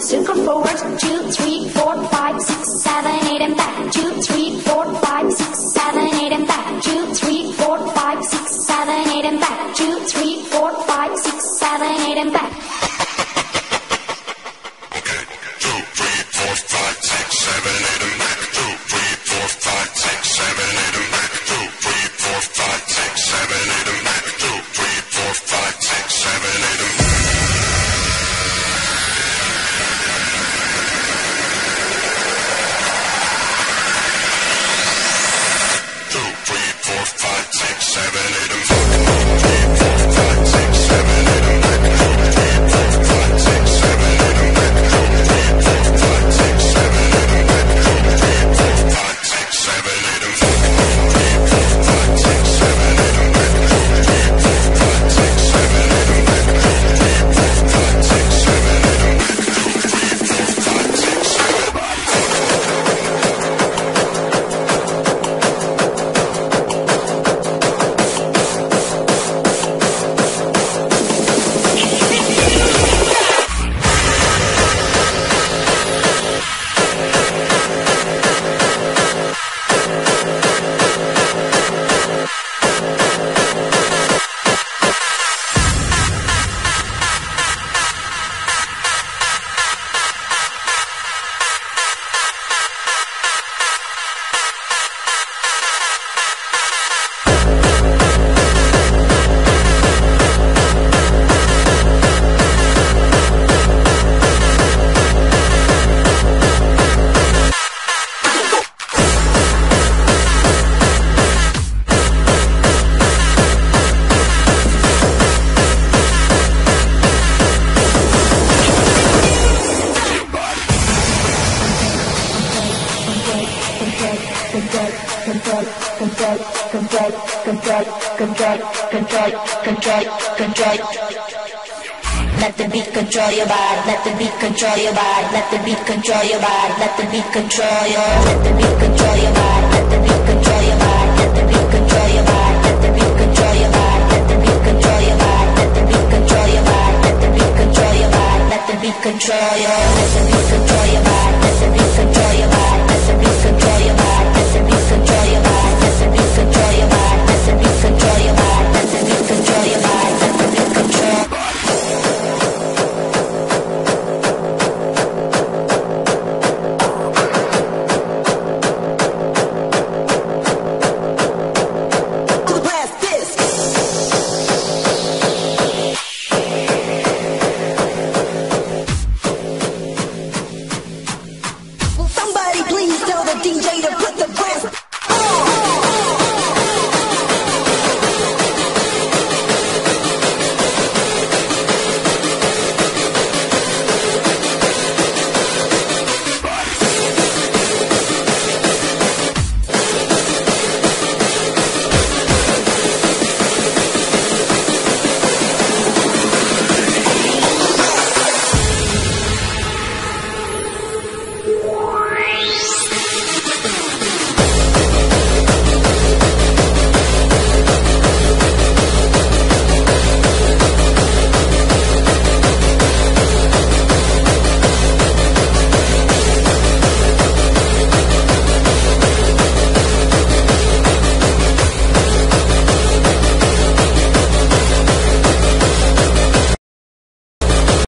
circle forward, 2, 3, 4, 5, 6, 7, 8, and back, 2, 3, 4, 5, 6, 7, 8, and back, 2, 3, 4, 5, 6, 7, 8, and back, 2, 3, 4, 5, 6, 7, 8, and back. Let the beat control your body, let the beat control your body, let the beat control your body, let the beat control your, let the beat control your body, let the beat control your body, let the beat control your body, let the beat control your body, let the beat control your body, let the beat control your body, let the beat control your body, let the beat control your, let the beat control your body, let the